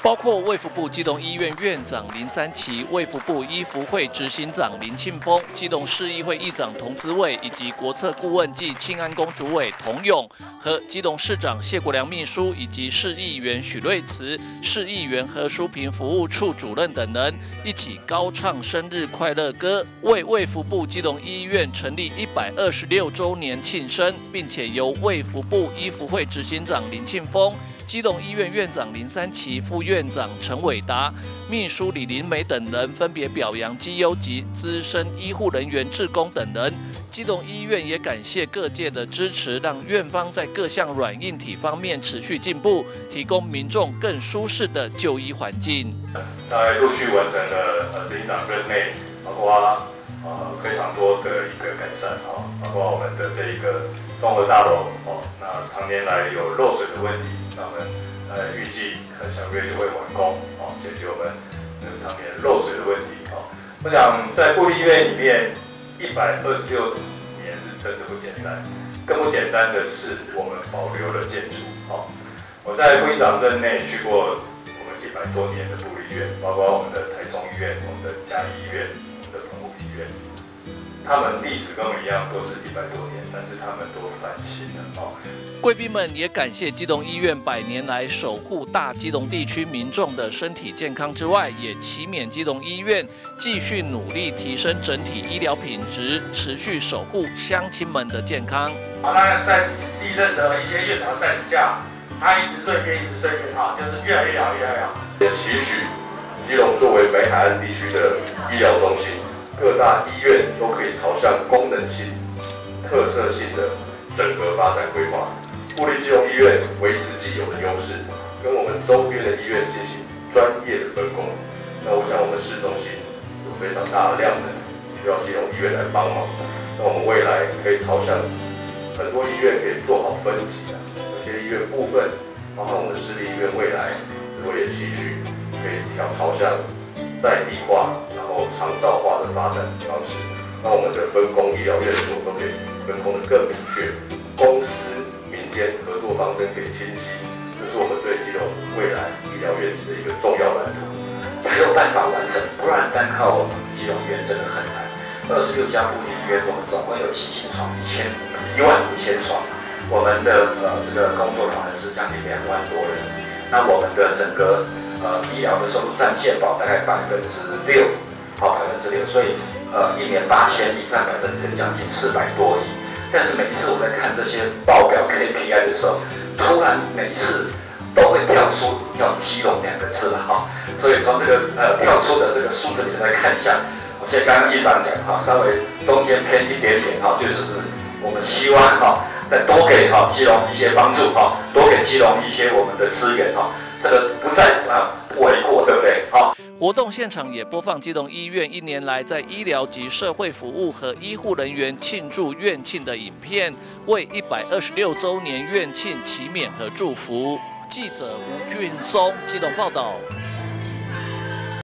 包括卫福部基隆医院院长林三期、卫福部医福会执行长林庆丰、基隆市议会议长童子伟以及国策顾问暨庆安宫主委童勇和基隆市长谢国良秘书以及市议员许瑞慈、市议员何淑平服务处主任等人一起高唱生日快乐歌，为卫福部基隆医院成立126周年庆生，并且由卫福部医福会执行长林庆丰、基隆医院院长林三期、副院长陈伟达、秘书李林美等人分别表扬绩优及资深医护人员、志工等人。基隆医院也感谢各界的支持，让院方在各项软硬体方面持续进步，提供民众更舒适的就医环境。 大概陆续完成了执行长任内，包括非常多的一个改善包括我们的这一个综合大楼那常年来有漏水的问题，那我们预计下个月就会完工解决我们常年漏水的问题我想在部立医院里面126年是真的不简单，更不简单的是我们保留了建筑我在副议长任内去过我们100多年的部立医院，包括我们的台中医院、我们的嘉义医院、我们的澎湖医院，他们历史跟我们一样都是100多年，但是他们都翻新了贵宾们也感谢基隆医院100年来守护大基隆地区民众的身体健康之外，也期勉基隆医院继续努力提升整体医疗品质，持续守护乡亲们的健康。 那在历任的一些院长带领下，他一直蜕变，就是越来越好，越来越好。 也期许基隆作为北海岸地区的医疗中心，各大医院都可以朝向功能性、特色性的整个发展规划。部立基隆医院维持既有的优势，跟我们周边的医院进行专业的分工。那我想我们市中心有非常大的量能，需要基隆医院来帮忙。那我们未来可以朝向很多医院可以做好分级有些医院部分，包括我们市立医院未来，我也期许可以朝向在地化，然后长照化的发展方式。那我们的分工医疗院所都可以分工的更明确，公私民间合作方针可以清晰，这是我们对基隆未来医疗院的一个重要蓝图。 才有办法完成，不然单靠我们基隆医院真的很难。26家部立医院，我们总共有7千床，15000床。我们的这个工作同仁是将近2万多人。那我们的整个医疗的收入占健保大概6%，6%，所以1年8000亿，占将近400多亿。但是每一次我在看这些报表 KPI 的时候，突然每一次都会跳基隆2个字所以从这个跳出的这个数字里面来看一下，所以刚刚议长讲稍微中间偏一点点就是我们希望再多给基隆一些帮助多给基隆一些我们的资源这个不再不为过，对不对活动现场也播放基隆医院1年来在医疗及社会服务和医护人员庆祝院庆的影片，为126周年院庆祈勉和祝福。记者吴俊松基隆报道。